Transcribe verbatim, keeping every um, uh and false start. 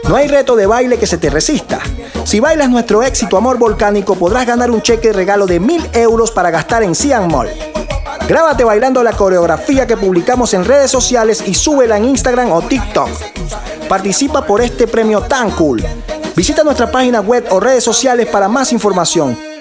No hay reto de baile que se te resista. Si bailas nuestro éxito Amor Volcánico, podrás ganar un cheque de regalo de mil euros para gastar en Cian Mall. Grábate bailando la coreografía que publicamos en redes sociales y súbela en Instagram o TikTok. Participa por este premio tan cool. Visita nuestra página web o redes sociales para más información.